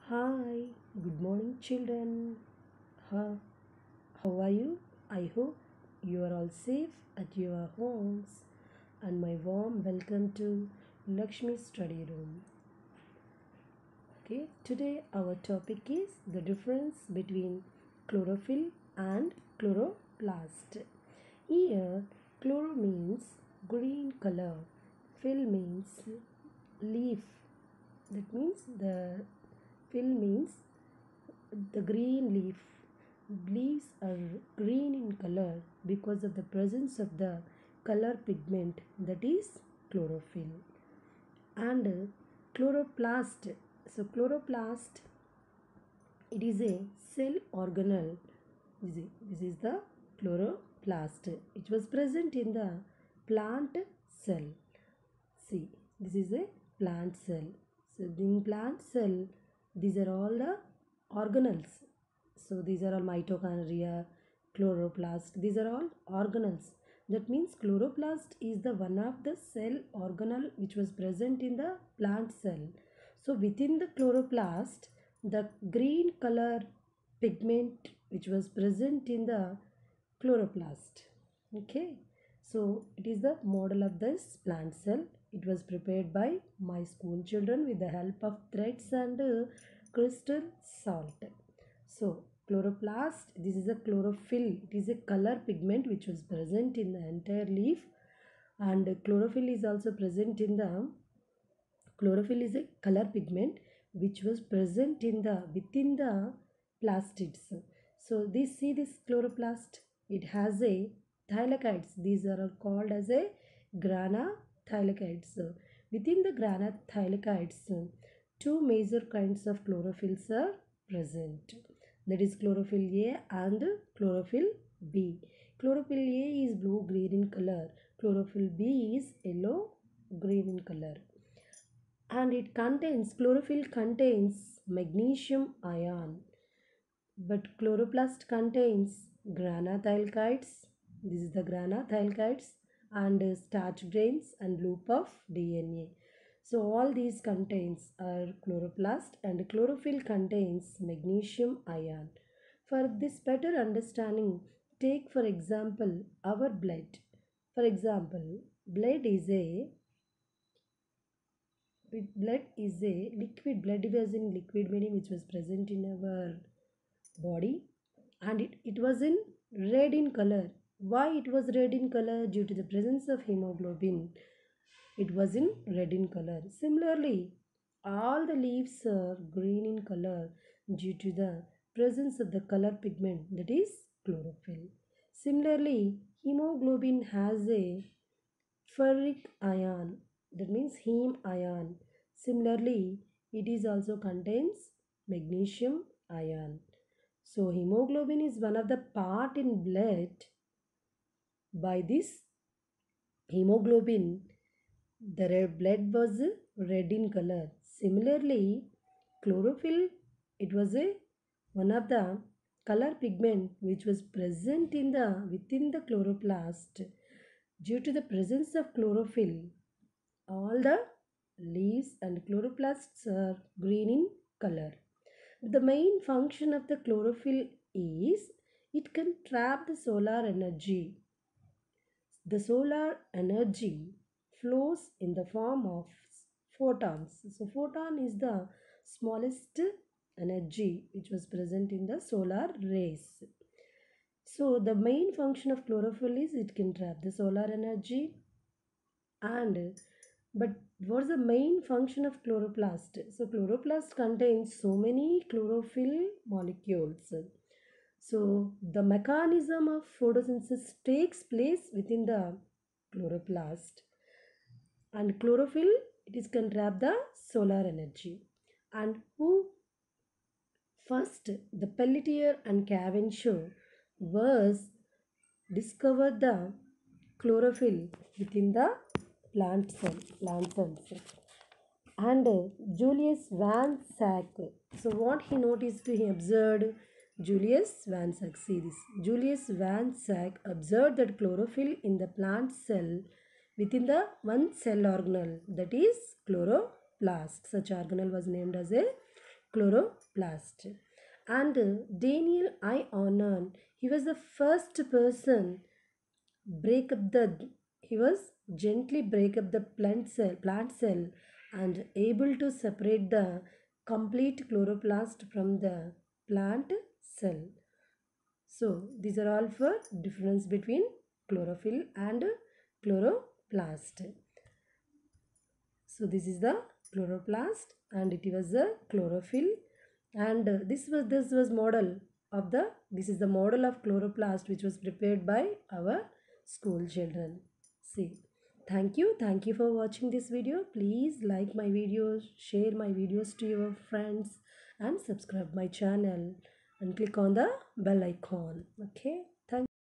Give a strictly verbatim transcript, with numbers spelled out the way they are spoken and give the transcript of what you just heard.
Hi, good morning, children. Huh, how are you? I hope you are all safe at your homes. And my warm welcome to Lakshmi Study Room. Okay, today our topic is the difference between chlorophyll and chloroplast. Here, chloro means green color, phyll means leaf. That means the phyll means the green leaf. Leaves are green in color because of the presence of the color pigment, that is chlorophyll. And uh, chloroplast. So chloroplast, it is a cell organelle. This is, this is the chloroplast. It was present in the plant cell. See, this is a plant cell. So in plant cell, these are all the organelles. So these are all mitochondria, chloroplast. These are all organelles. That means chloroplast is the one of the cell organelle which was present in the plant cell. So within the chloroplast, the green color pigment which was present in the chloroplast. Okay. So it is the model of this plant cell. It was prepared by my school children with the help of threads and uh, crystal salt. So chloroplast, this is a chlorophyll. It is a color pigment which was present in the entire leaf, and chlorophyll is also present in the chlorophyll is a color pigment which was present in the within the plastids. So this see this chloroplast, it has a thylakoids. These are all called as a grana thylakoids. Within the grana thylakoids, two major kinds of chlorophylls are present, that is chlorophyll A and chlorophyll B. Chlorophyll A is blue green in color, chlorophyll B is yellow green in color, and it contains chlorophyll contains magnesium ion, but chloroplast contains granathylakoids. This is the granathylakoids and uh, starch grains and loop of D N A. So all these contains are chloroplast, and chlorophyll contains magnesium ion. For this better understanding, take for example our blood. For example, blood is a with blood is a liquid. Blood was in liquid meaning which was present in our body, and it, it was in red in color. Why it was red in color? Due to the presence of hemoglobin, it was in red in color. Similarly, all the leaves are green in color due to the presence of the color pigment, that is chlorophyll. Similarly, hemoglobin has a ferric ion, that means heme ion. Similarly, it is also contains magnesium ion. So hemoglobin is one of the part in blood. By this hemoglobin, the red blood was red in color. Similarly, chlorophyll, it was a one of the color pigment which was present in the within the chloroplast. Due to the presence of chlorophyll, all the leaves and chloroplasts are green in color. The main function of the chlorophyll is it can trap the solar energy. The solar energy flows in the form of photons. So photon is the smallest energy which was present in the solar rays. So the main function of chlorophyll is it can trap the solar energy. And but what's the main function of chloroplast? So chloroplast contains so many chlorophyll molecules. So the mechanism of photosynthesis takes place within the chloroplast, and chlorophyll, it is can trap the solar energy. And who first, the Pelletier and Cavendish was discovered the chlorophyll within the plant cell, plant cells. And uh, Julius Van Sack. So what he noticed, he observed Julius Van Sack. See this. Julius Van Sack observed that chlorophyll in the plant cell within the one cell organelle, that is chloroplast. Such organelle was named as a chloroplast. And uh, Daniel I. Arnon, he was the first person break up the he was gently break up the plant cell plant cell and able to separate the complete chloroplast from the plant cell. So these are all for difference between chlorophyll and chloroplast. So this is the chloroplast and it was the chlorophyll, and uh, this was this was model of the this is the model of chloroplast which was prepared by our school children. See, thank you thank you for watching this video. Please like my videos, share my videos to your friends, and subscribe my channel and click on the bell icon. Okay.